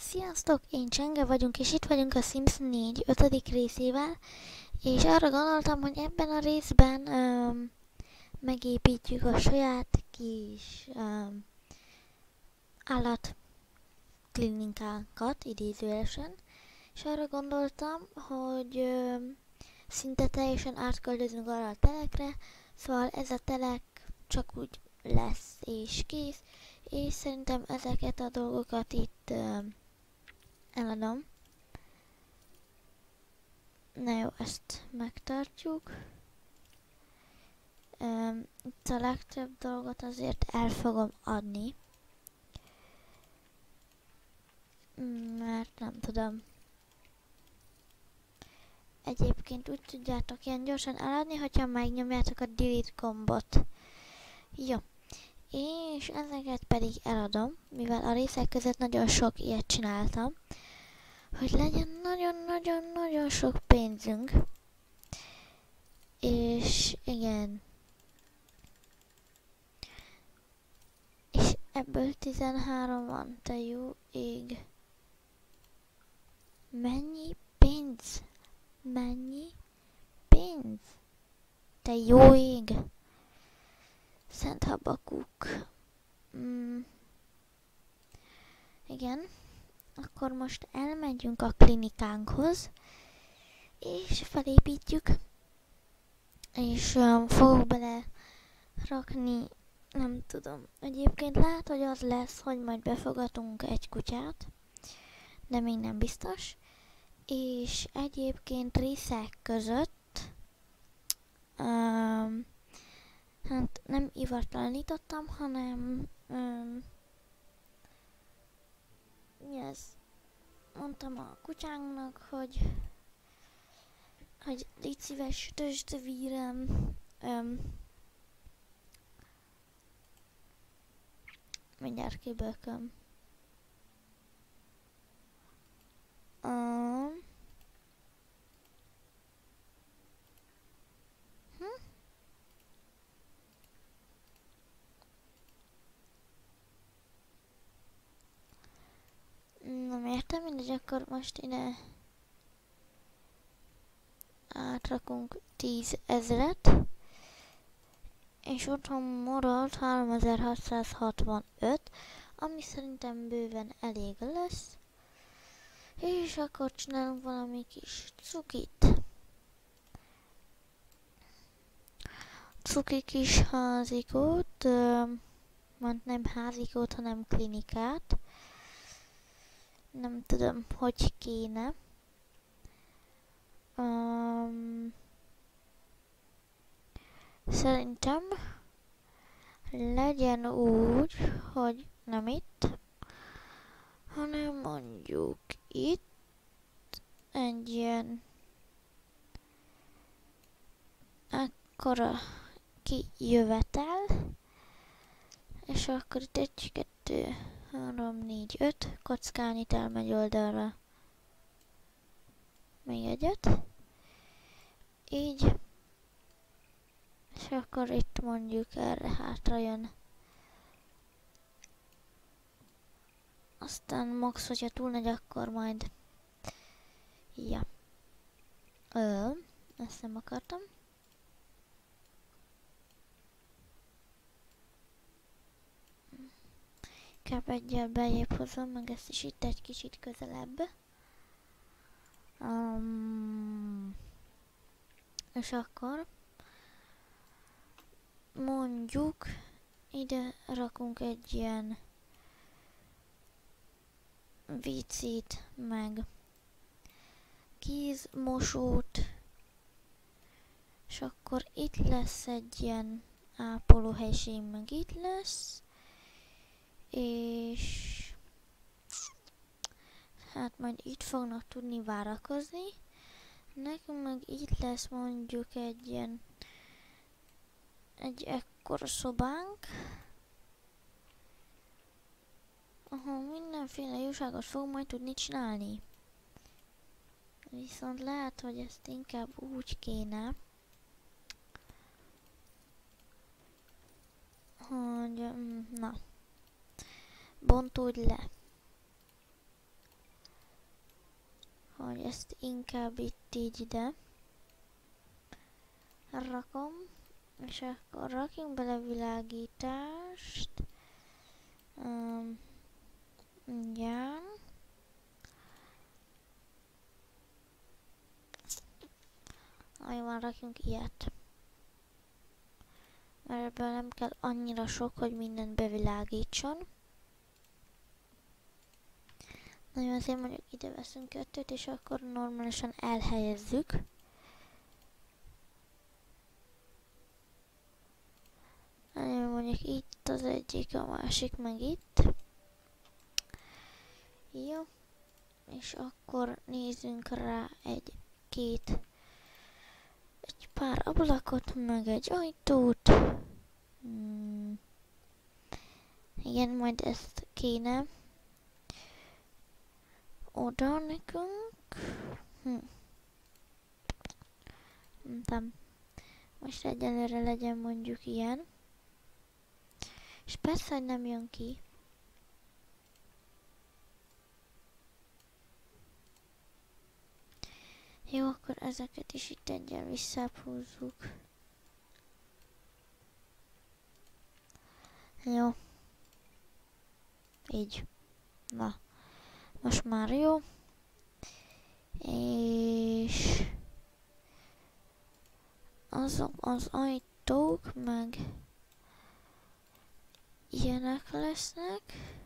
Sziasztok, én Csenge vagyunk, és itt vagyunk a Sims 4 5. részével, és arra gondoltam, hogy ebben a részben megépítjük a saját kis állatklinikákat, idézőjelesen, és arra gondoltam, hogy szinte teljesen átköltözünk arra a telekre, szóval ez a telek csak úgy lesz és kész, és szerintem ezeket a dolgokat itt eladom. Na jó, ezt megtartjuk. Itt a legtöbb dolgot azért el fogom adni. Mert nem tudom. Egyébként úgy tudjátok ilyen gyorsan eladni, hogyha megnyomjátok a delete gombot. Jó. És ezeket pedig eladom, mivel a részek között nagyon sok ilyet csináltam, hogy legyen nagyon-nagyon-nagyon sok pénzünk. És igen. És ebből 13 van, te jó ég. Mennyi pénz? Mennyi pénz? Te jó ég. Szent Habakuk. Igen. Akkor most elmegyünk a klinikánkhoz, és felépítjük. És fogok bele rakni, nem tudom. Egyébként lehet, hogy az lesz, hogy majd befogadunk egy kutyát, de még nem biztos. És egyébként részek között hát nem ivartalanítottam, hanem mi ez? Mondtam a kutyánknak, hogy légy szíves, tösd vírem mindjárt kibököm. Nem értem, mindegy, akkor most ide átrakunk 10 000-et, és otthon marad 3665, ami szerintem bőven elég lesz, és akkor csinálunk valami kis cukit. Cuki kis házikót, nem házikót, hanem klinikát. Nem tudom, hogy kéne. Szerintem legyen úgy, hogy nem itt, hanem mondjuk itt egy ilyen ekkora kijövetel, és akkor itt 1, 2, 3, 4, 5 kockán itt elmegy oldalra. Még egyet. Így. És akkor itt mondjuk erre hátra jön. Aztán max, hogyha túl nagy, akkor majd... Ja. Ezt nem akartam. Inkább egyel beljebb hozom, meg ezt is itt egy kicsit közelebb. És akkor mondjuk ide rakunk egy ilyen WC-t, meg kézmosót, és akkor itt lesz egy ilyen ápolóhelység, meg itt lesz, és hát majd itt fognak tudni várakozni. Nekünk meg itt lesz mondjuk egy ilyen egy ekkora szobánk, ahol mindenféle jóságot fog majd tudni csinálni. Viszont lehet, hogy ezt inkább úgy kéne, hogy na, bontódj le. hogy ezt inkább itt így ide rakom, és akkor rakjunk bele világítást. Igen. Ajvan, rakjunk ilyet. Mert ebből nem kell annyira sok, hogy mindent bevilágítson. Nagyon szép, mondjuk ide veszünk 2-t, és akkor normálisan elhelyezzük. Mondjuk itt az egyik, a másik meg itt. Jó. És akkor nézzünk rá egy pár ablakot, meg egy ajtót. Igen, majd ezt kéne oda nekünk. Nem. Most egyelőre legyen mondjuk ilyen. És persze, hogy nem jön ki. Jó, akkor ezeket is itt egyen visszahúzzuk. Jó. Így. Na. Most már jó. És azok az ajtók meg ilyenek lesznek.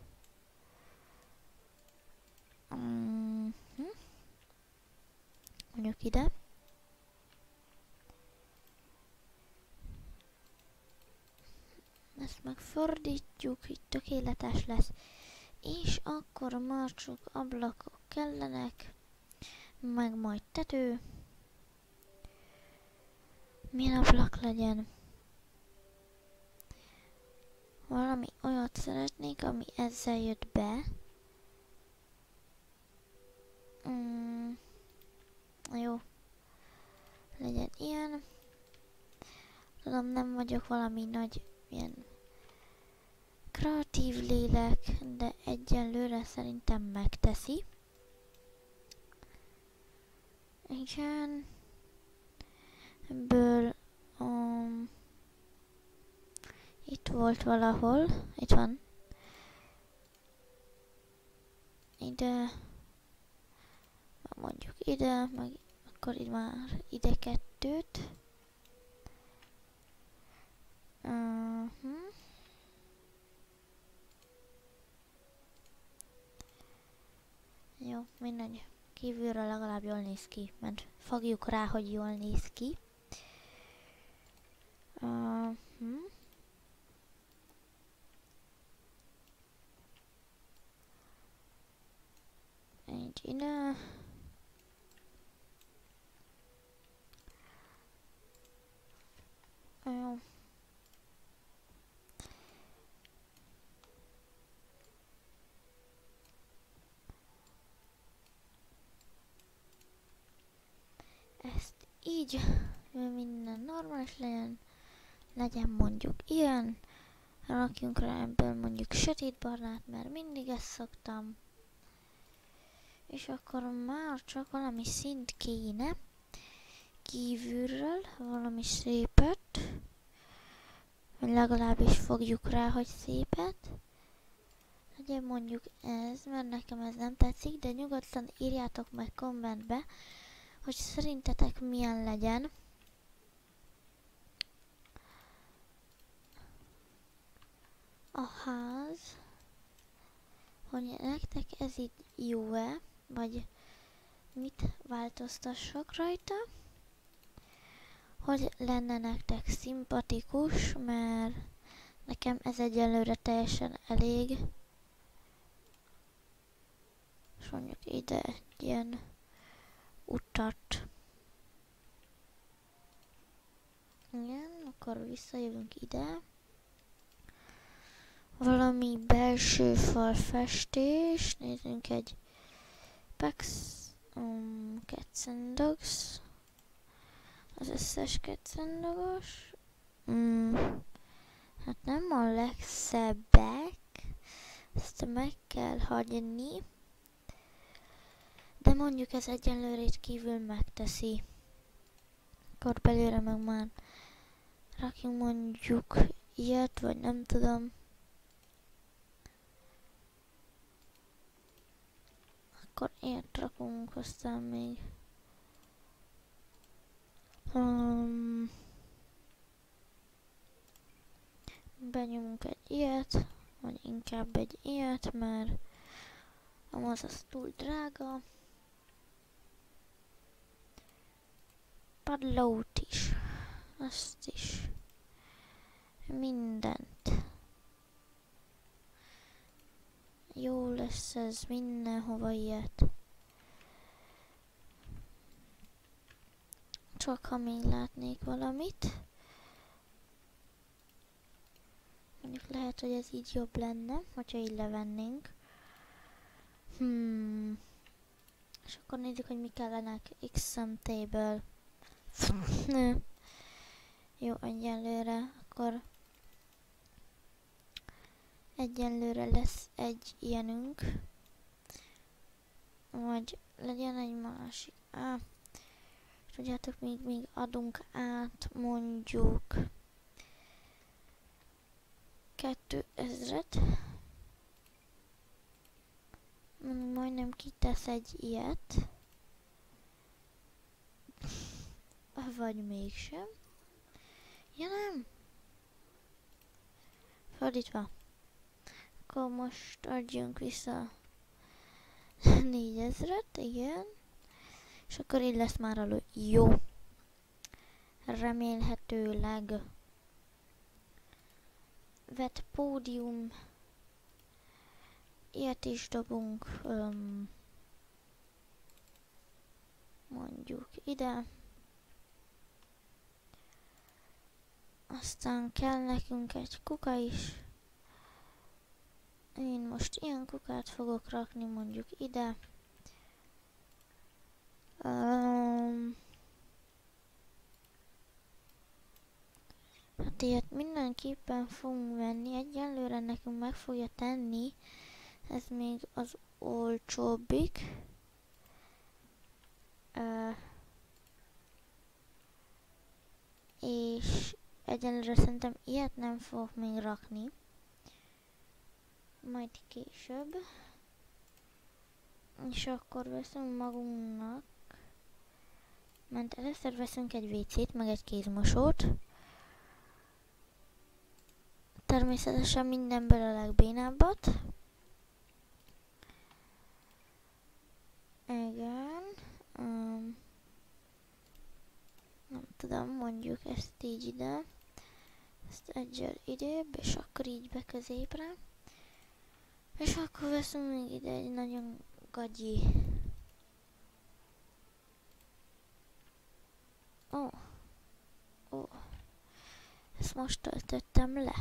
Mondjuk ide. Ezt megfordítjuk, így tökéletes lesz. És akkor már csak ablakok kellenek, meg majd tető. Milyen ablak legyen? Valami olyat szeretnék, ami ezzel jött be. Jó. Legyen ilyen. Tudom, nem vagyok valami nagy ilyen kreatív lélek, de egyelőre szerintem megteszi. Igen. Ebből itt volt valahol. Itt van. Ide. Mondjuk ide, meg akkor itt már ide 2-t. Jó, mindegy. Kívülről legalább jól néz ki, mert fogjuk rá, hogy jól néz ki. Így ide. Jó. Ezt így, minden normális legyen mondjuk ilyen. Rakjunk rá ebből mondjuk sötétbarnát, mert mindig ezt szoktam. És akkor már csak valami szint kéne. Kívülről valami szépet. Vagy legalábbis fogjuk rá, hogy szépet. Legyen mondjuk ez, mert nekem ez nem tetszik, de nyugodtan írjátok meg kommentbe, hogy szerintetek milyen legyen. A ház. Hogy nektek ez így jó-e, vagy mit változtassak rajta. Hogy lenne nektek szimpatikus, mert nekem ez egyelőre teljesen elég. És mondjuk ide egy ilyen utat. Igen, akkor visszajövünk ide. Valami belső falfestés. Nézzünk egy Pax Cats and Dogs. Az összes Cats and Dogos. Hát nem a legszebbek. Ezt meg kell hagyni. De mondjuk ez egyenlőre itt kívül megteszi. Akkor belőle meg már rakjunk mondjuk ilyet, vagy nem tudom. Akkor ilyet rakunk, aztán még... benyomunk egy ilyet, vagy inkább egy ilyet, mert az túl drága. Padlót is, azt is, mindent. Jó lesz ez mindenhova ilyet. Csak ha még látnék valamit. Mondjuk lehet, hogy ez így jobb lenne, hogyha így levennénk. És akkor nézzük, hogy mi kellene. XM table. Jó, egyenlőre. Akkor egyenlőre lesz egy ilyenünk. Vagy legyen egy másik. Tudjátok, még adunk át mondjuk 2000-et. Majdnem kitesz egy ilyet. Vagy mégsem. Ja nem. Fordítva. Akkor most adjunk vissza 4000-et, igen. És akkor így lesz már elő. Jó. Remélhetőleg. Vet pódium. Ilyet is dobunk. Mondjuk ide. Aztán kell nekünk egy kuka is. Én most ilyen kukát fogok rakni mondjuk ide. Hát ilyet mindenképpen fogunk venni. Egyelőre nekünk meg fogja tenni. Ez még az olcsóbbik. És egyenlőre szerintem ilyet nem fogok még rakni. Majd később. És akkor veszünk magunknak. Mert először veszünk egy WC-t, meg egy kézmosót. Természetesen mindenből a legbénábbat. Igen. Nem tudom, mondjuk ezt így ide. Ezt egyel idébb, és akkor így be középre. És akkor veszünk még ide egy nagyon gagyi. Ó. Ezt most töltöttem le.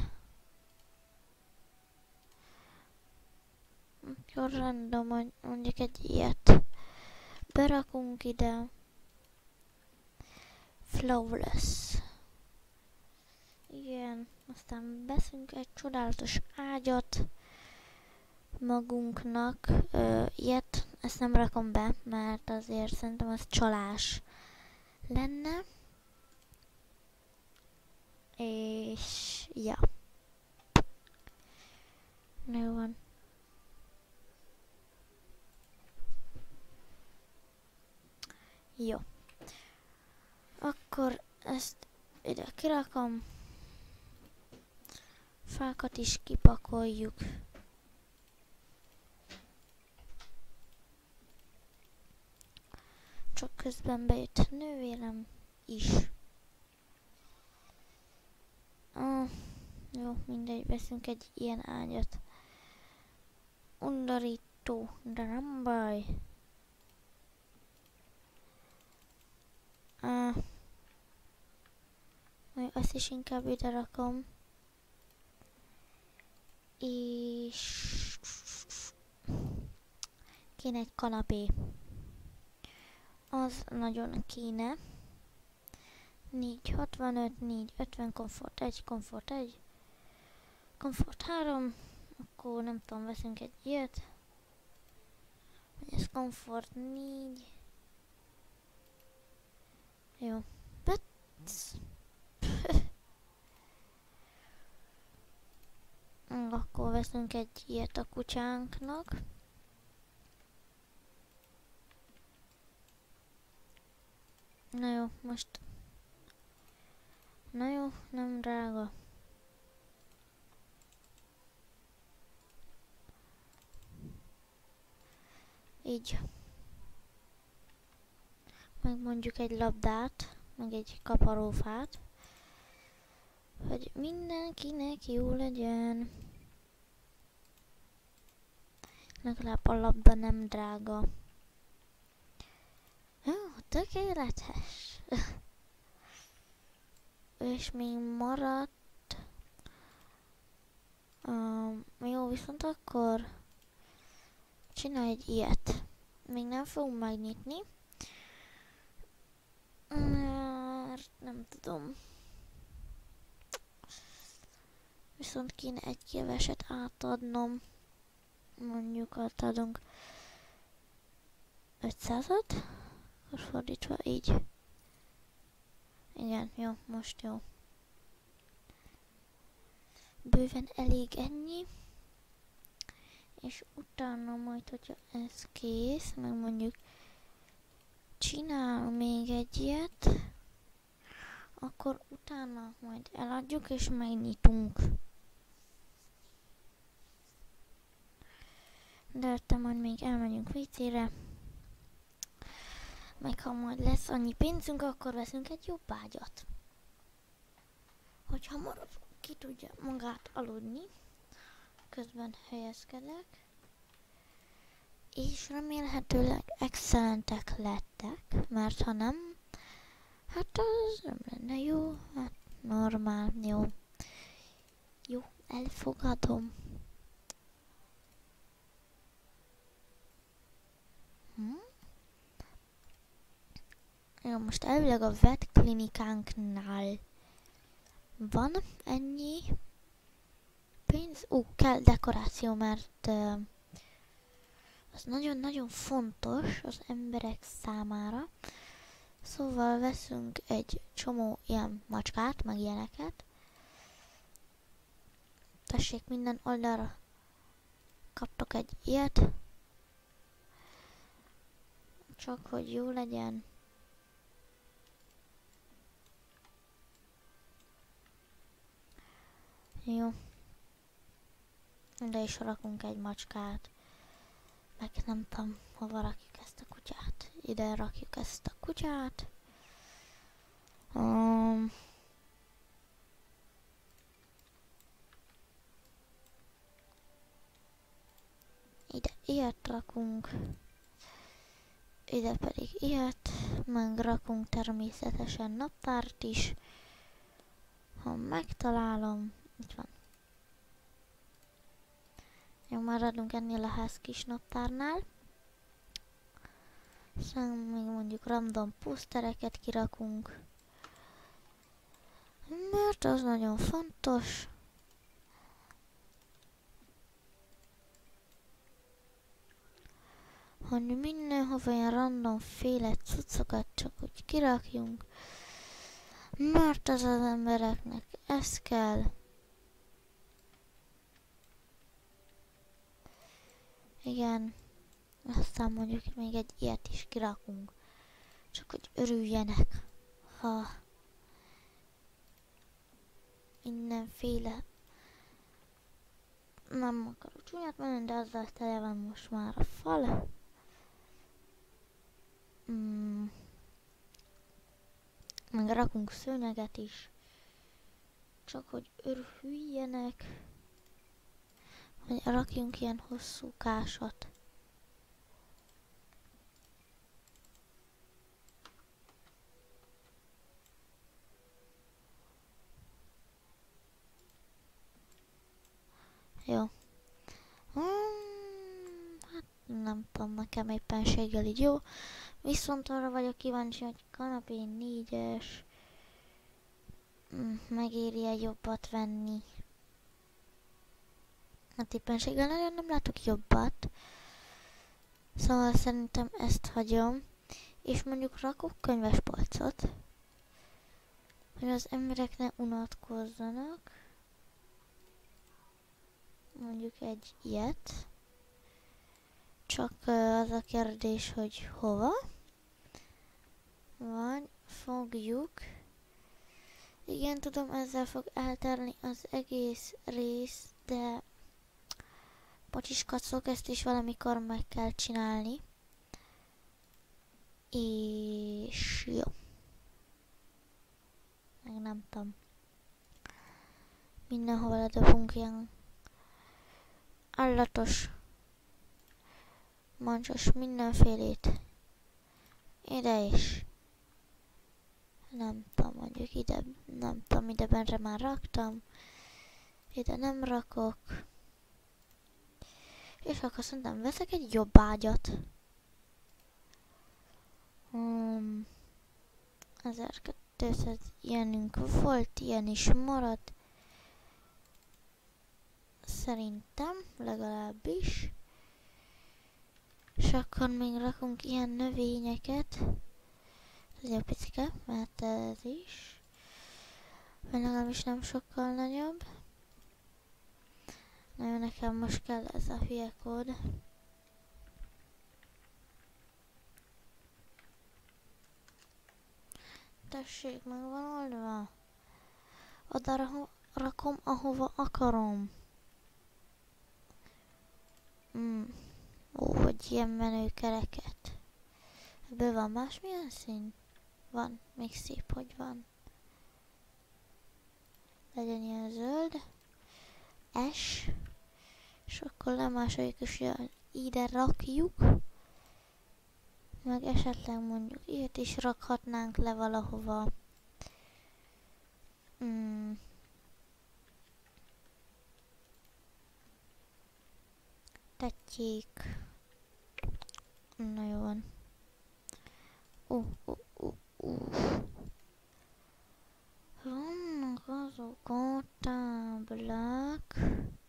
Akkor random, mondjuk egy ilyet. Berakunk ide. Flawless. Igen, aztán veszünk egy csodálatos ágyat magunknak. Ilyet, ezt nem rakom be, mert azért szerintem az csalás lenne. És ja. Jó van. Jó. Akkor ezt ide kirakom. Fákat is kipakoljuk. Csak közben bejött nővérem is. Jó, mindegy, veszünk egy ilyen ágyat. Undorító, de nem baj. Azt is inkább ide rakom. És kéne egy kanapé. Az nagyon kéne. 465, 450, komfort 1, komfort 1, komfort 3. Akkor nem tudom, veszünk egy ilyet. Hogy ez komfort 4. Jó. Hát... Akkor veszünk egy ilyet a kutyánknak. Na jó, most... Na jó, nem drága. Így. Meg mondjuk egy labdát, meg egy kaparófát. Hogy mindenkinek jó legyen. Legalább a labda nem drága. Jó, tökéletes. És még maradt... jó, viszont akkor csinálj egy ilyet. Még nem fogunk megnyitni. Mert nem tudom. Viszont kéne egy keveset átadnom. Mondjuk átadunk 500-at. Akkor fordítva így. Igen, jó, most jó. Bőven elég ennyi. És utána majd, hogyha ez kész, meg mondjuk csinál még egy ilyet, akkor utána majd eladjuk és megnyitunk. De előtte majd még elmegyünk WC-re. Meg ha majd lesz annyi pénzünk, akkor veszünk egy jobb ágyat. Hogyha marad, ki tudja magát aludni. Közben helyezkedek. És remélhetőleg excellentek lettek, mert ha nem, hát az nem lenne jó, hát normál, jó. Jó, elfogadom. Jó, most elvileg a vetklinikánknál van ennyi pénz. Kell dekoráció, mert az nagyon-nagyon fontos az emberek számára. Szóval veszünk egy csomó ilyen macskát, meg ilyeneket. Tessék, minden oldalra kaptok egy ilyet. Csak hogy jó legyen. Jó. Ide is rakunk egy macskát. Meg nem tudom, hova rakjuk ezt a kutyát. Ide rakjuk ezt a kutyát. Ide ilyet rakunk. Ide pedig ilyet. Meg rakunk természetesen naptárt is. Ha megtalálom. Itt van. Jó, maradunk ennél a ház kis naptárnál. Aztán még mondjuk random posztereket kirakunk. Mert az nagyon fontos. Hogy mindenhova ilyen random féle cuccokat csak úgy kirakjunk. Mert az embereknek ez kell. Igen. Aztán mondjuk még egy ilyet is kirakunk. Csak hogy örüljenek. Ha mindenféle nem akarok csúnyát menni, de azzal tele van most már a fal. Meg rakunk szőnyeget is. Csak hogy örüljenek. Hogy rakjunk ilyen hosszú kásat. Jó. Hát nem tudom, nekem éppenséggel így jó. Viszont arra vagyok kíváncsi, hogy kanapé 4-es megéri-e jobbat venni. Hát éppenséggel nagyon nem látok jobbat. Szóval szerintem ezt hagyom, és mondjuk rakok könyvespolcot, hogy az emberek ne unatkozzanak. Mondjuk egy ilyet. Csak az a kérdés, hogy hova. Van, fogjuk. Igen, tudom, ezzel fog elterni az egész rész, de bocsiskacok, ezt is valamikor meg kell csinálni. És jó. Meg nem tudom. Mindenhova ledobunk ilyen állatos, mancsos mindenfélét. Ide is. Nem tudom, mondjuk ide, nem tudom, ide benre már raktam. Ide nem rakok. És akkor szerintem veszek egy jobb ágyat. 1200 ilyenünk volt, ilyen is maradt. Szerintem, legalábbis. És akkor még rakunk ilyen növényeket. Ez jó picike, mert ez is. Vagy legalábbis nem sokkal nagyobb. Na jó, nekem most kell ez a hülye kód. Tessék, meg van oldva. Oda rakom, ahova akarom. Ó, hogy ilyen menő kereket. Ebből van másmilyen szín? Van, még szép, hogy van. Legyen ilyen zöld. S. És akkor lemásoljuk, és ide rakjuk. Meg esetleg mondjuk ilyet is rakhatnánk le valahova. Tetjék. Na jó van. Vannak azok a táblák,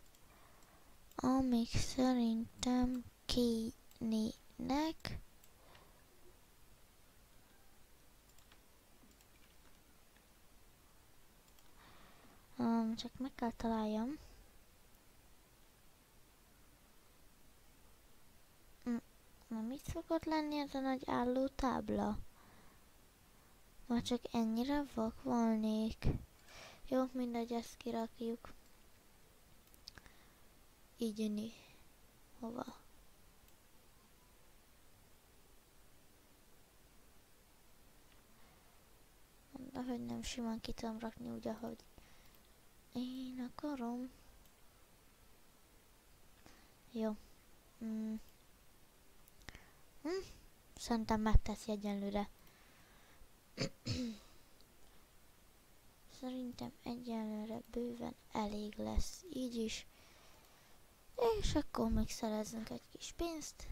amik szerintem kénének. Csak meg kell találjam. Na mit szokott lenni ez a nagy álló tábla? Már csak ennyire vak volnék. Jó, mindegy, ezt kirakjuk. Így hova? De hogy nem simán ki tudom rakni úgy, ahogy én akarom. Jó. Szerintem megteszi egyenlőre. Szerintem egyenlőre bőven elég lesz így is. És akkor még szerezzünk egy kis pénzt.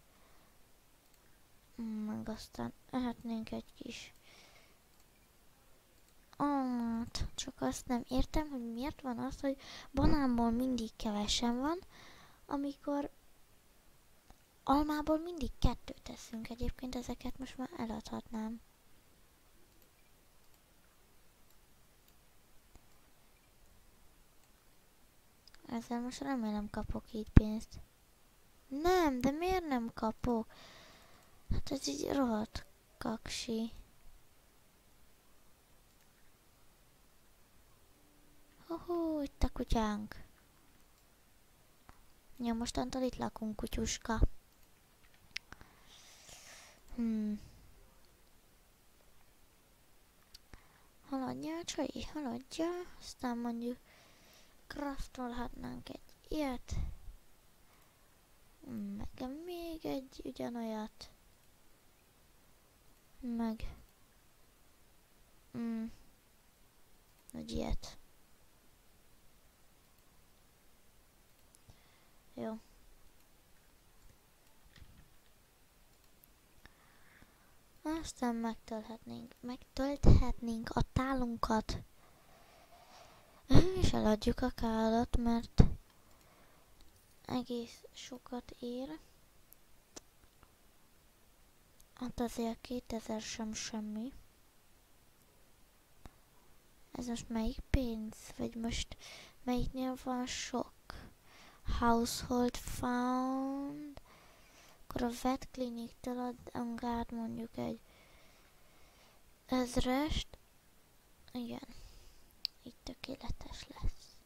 Meg aztán ehetnénk egy kis almát. Csak azt nem értem, hogy miért van az, hogy banánból mindig kevesen van, amikor almából mindig 2 teszünk. Egyébként ezeket most már eladhatnám. Ezzel most remélem kapok így pénzt. Nem, de miért nem kapok? Hát ez így rohadt kaksi. Itt a kutyánk. Ja, mostantól itt lakunk, kutyuska. Haladjál, csai, haladjál. Aztán mondjuk craftolhatnánk egy ilyet. Meg még egy ugyanolyat. Meg egy ilyet. Jó. Aztán megtölthetnénk a tálunkat. És eladjuk a kádat, mert egész sokat ér. Hát azért 2000 sem semmi. Ez most melyik pénz? Vagy most melyiknél van sok? Household found. Akkor a vet clinic-től adunk át mondjuk egy 1000-est. Igen, így tökéletes lesz.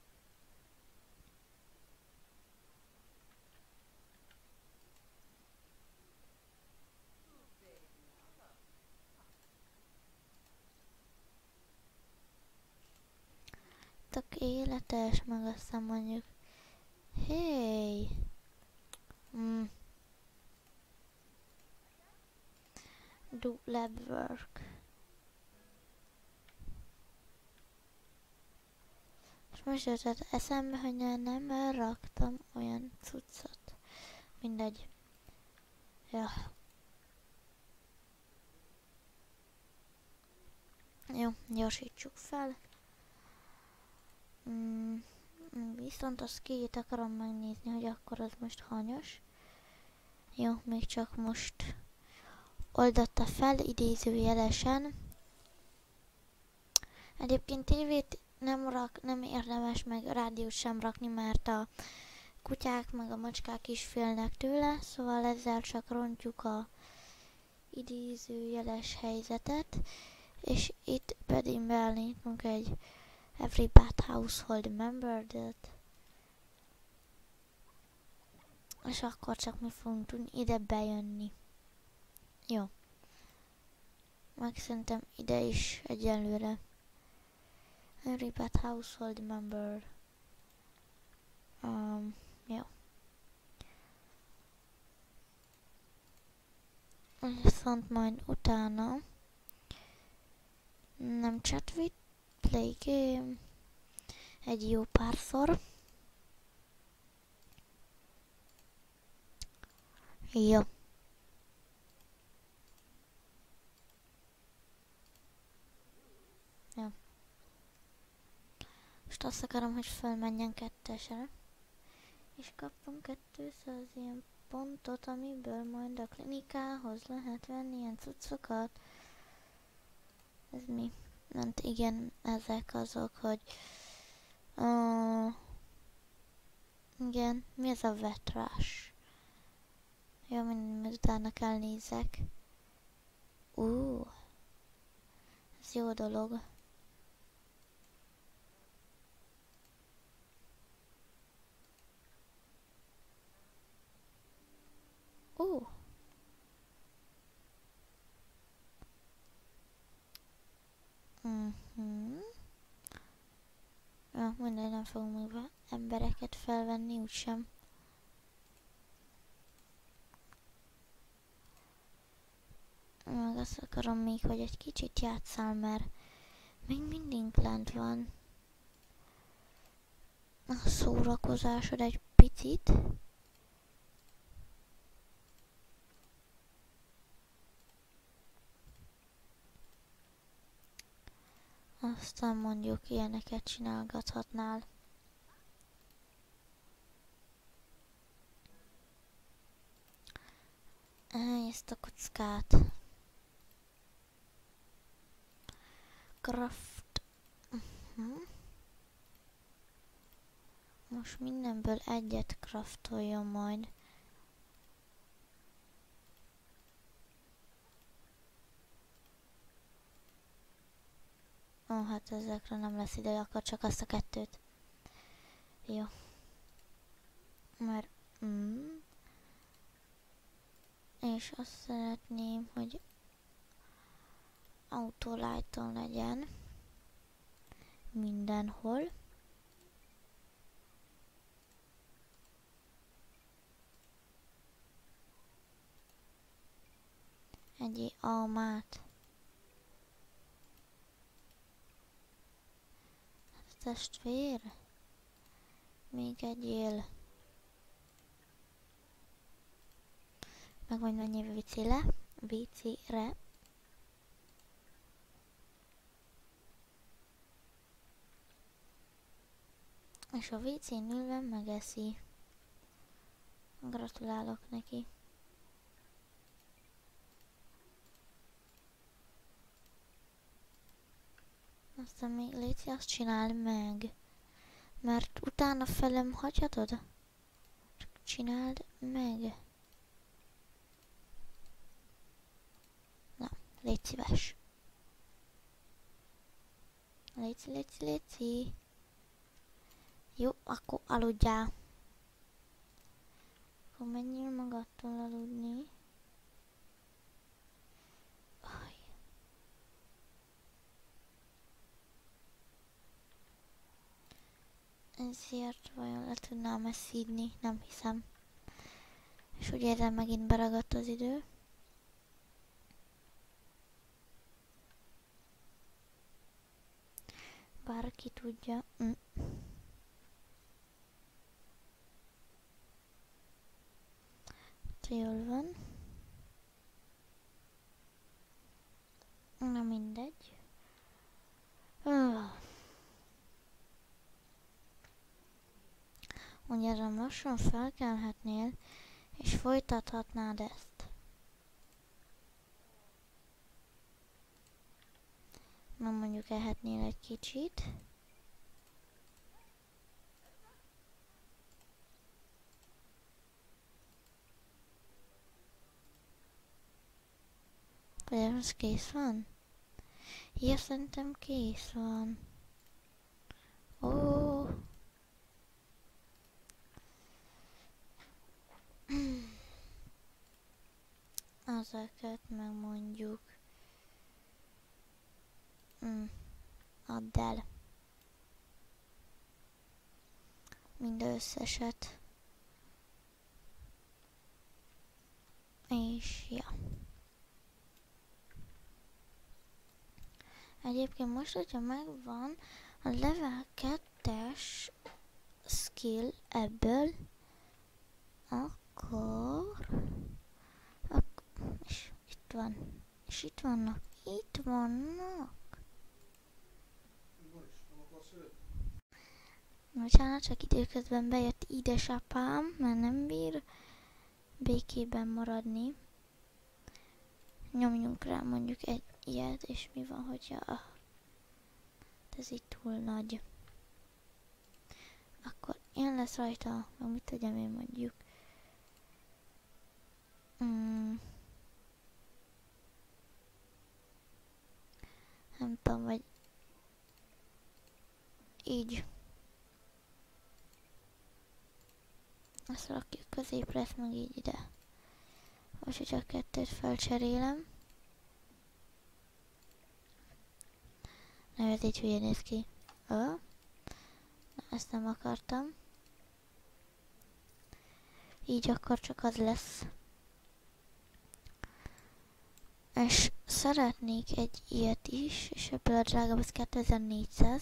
Tökéletes, meg aztán mondjuk hey! Do lab work. És most jutott eszembe, hogy nem raktam olyan cuccot. Mindegy. Ja. Jó, gyorsítsuk fel. Viszont azt két akarom megnézni, hogy akkor az most hanyas. Jó, még csak most oldotta fel idézőjelesen. Egyébként tévét nem érdemes, meg rádiót sem rakni, mert a kutyák meg a macskák is félnek tőle, szóval ezzel csak rontjuk a idézőjeles helyzetet, és itt pedig beállítunk egy every bad household member-t, és akkor csak mi fogunk tudni ide bejönni. Jó. Meg szerintem ide is egyelőre. Every bad household member. Jó. Viszont majd utána nem chat with, play game egy jó párszor. Jó. Jó. Most azt akarom, hogy felmenjen 2-esre. És kapunk 200 ilyen pontot, amiből majd a klinikához lehet venni ilyen cuccokat. Ez mi? Hát igen, ezek azok, hogy... igen, mi ez a vetrás? Jó, mindig utána kell nézzek. Ez jó dolog. Ja, mindegy, nem fogunk még embereket felvenni, úgysem. Meg azt akarom még, hogy egy kicsit játsszál, mert még mindig lent van a szórakozásod egy picit. Aztán mondjuk ilyeneket csinálgathatnál. Ezt a kockát. Craft. Most mindenből egyet craftoljon majd. Hát ezekre nem lesz ide, akkor csak azt a 2-t. Jó. Mert... És azt szeretném, hogy autolighton legyen. Mindenhol. Egy almát. Testvér. Még egyél. Meg majd menjél WC-re. És a WC-n ülve megeszi. Gratulálok neki. Aztán még légy, azt csináld meg. Mert utána felem hagyhatod? Csak csináld meg. Na, légy szíves. Léci. Jó, akkor aludjál. Akkor menjél magadtól aludni. Ezért vajon le tudnám ezt szídni? Nem hiszem. És úgy érzem, megint beragadt az idő. Bárki tudja. Jól van. Na mindegy. Úgy érzem, lassan felkelhetnél, és folytathatnád ezt. Na mondjuk ehetnél egy kicsit. Vagy ez kész van? Ja, szerintem kész van. Ó. Ezeket meg mondjuk. Add el. Mind összeset. És ja. Egyébként most, hogyha megvan a level 2-es skill ebből, akkor és itt van. És itt vannak. Itt vannak. Bocsánat, csak időközben bejött édesapám, mert nem bír békében maradni. Nyomjunk rá mondjuk egy ilyet, és mi van, hogyha ez itt túl nagy. Akkor ilyen lesz rajta, meg mit tudjam én mondjuk. Nem tudom, vagy így. Ezt rakjuk középre, ezt meg így ide. Most, hogy csak kettőt felcserélem. Na, ez így hülye néz ki. Na, ezt nem akartam. Így akkor csak az lesz. És szeretnék egy ilyet is, és ebből a drágább az 2400.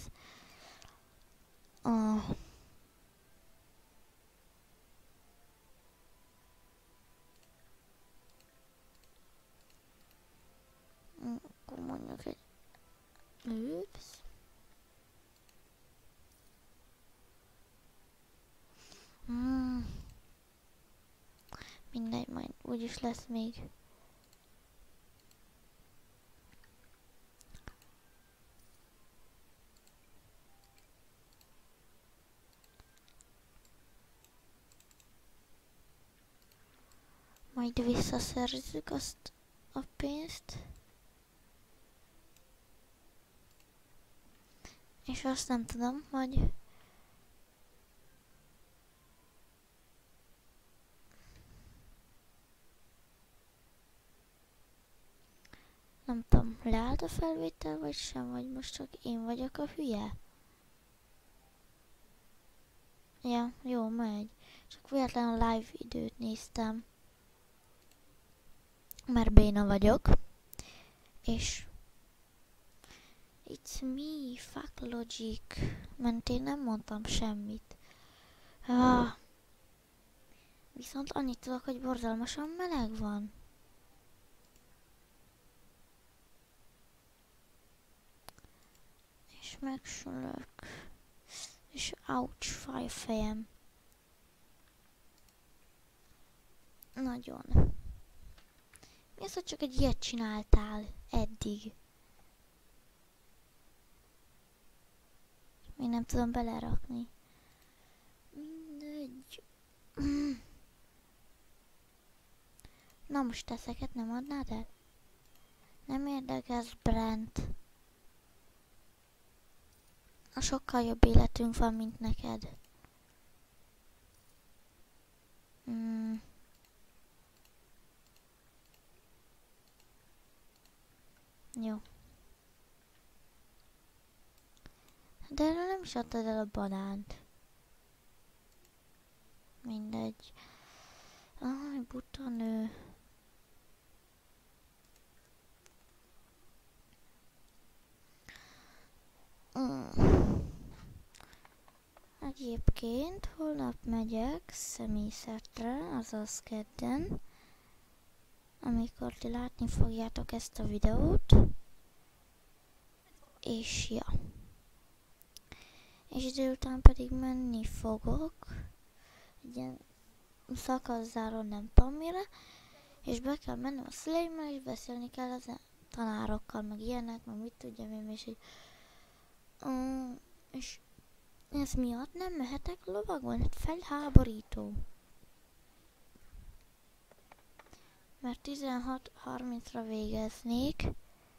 Akkor mondjuk egy... Oops. Mindegy, majd úgyis lesz még. Majd visszaszerzzük azt a pénzt. És azt nem tudom, hogy... Nem tudom, leállt a felvétel vagy sem, vagy most csak én vagyok a hülye? Ja, jó, megy. Csak véletlenül a live időt néztem. Mert béna vagyok. És... It's me, fuck logic. Mert én nem mondtam semmit. Viszont annyit tudok, hogy borzalmasan meleg van. És megsülök. És ouch, fáj a fejem. Nagyon. Mi az, hogy csak egy ilyet csináltál eddig? Még nem tudom belerakni. Mindegy. Na most ezeket nem adnád el? Nem érdekes, Brent. A sokkal jobb életünk van, mint neked. Jó. De erről nem is adtad el a banánt. Mindegy. Aj, buta nő. Egyébként holnap megyek szemészetre, azaz kedden, amikor ti látni fogjátok ezt a videót. És ja. És délután pedig menni fogok. Ilyen szakaszzáron nem tudom mire. És be kell mennem a szüleimmel, és beszélni kell az tanárokkal, meg ilyenek, meg mit tudjam én, és így... és ez miatt nem mehetek lovagon, hát felháborító. Mert 16:30-ra végeznék.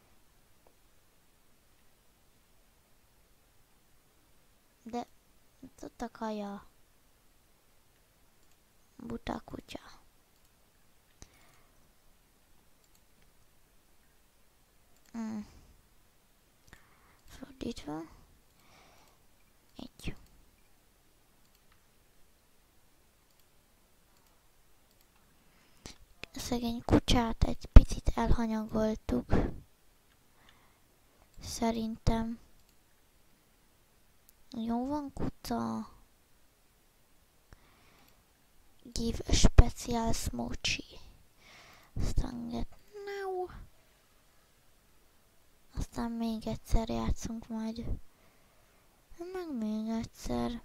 De ott a kaja. Buta kutya. Fordítva. Így. A szegény kutyát egy picit elhanyagoltuk. Szerintem. Jó van, kutya. Give a special smoochie. Aztán get now. Aztán még egyszer játszunk majd. Meg még egyszer.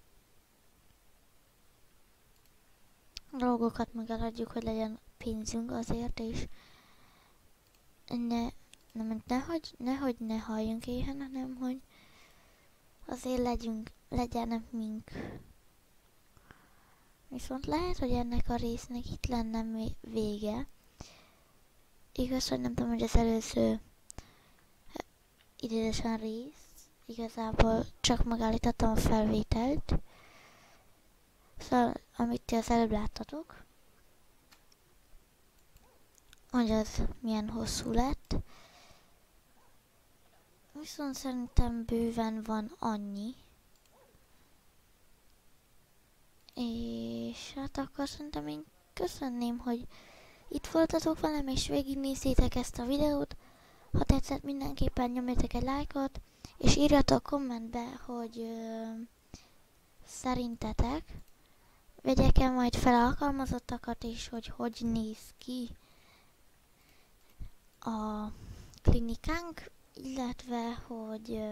Dolgokat meg eladjuk, hogy legyen pénzünk azért, és nehogy ne halljunk éhen, hanem hogy azért legyen mink. Viszont lehet, hogy ennek a résznek itt lenne vége. Igaz, hogy nem tudom, hogy az előző idézősen rész. Igazából csak megállítottam a felvételt. Szóval, amit ti az előbb láttatok, hogy az milyen hosszú lett. Viszont szerintem bőven van annyi. És hát akkor szerintem én köszönném, hogy itt voltatok velem, és végignézzétek ezt a videót. Ha tetszett, mindenképpen nyomjatok egy lájkot, és írjatok kommentbe, hogy szerintetek vegyek-e majd fel alkalmazottakat, és hogy néz ki a klinikánk, illetve hogy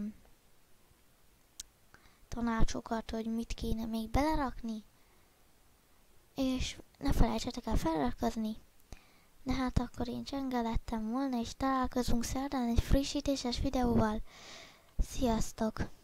tanácsokat, hogy mit kéne még belerakni, és ne felejtsetek el feliratkozni. De hát akkor én Csenge lettem volna, és találkozunk szerdán egy frissítéses videóval. Sziasztok!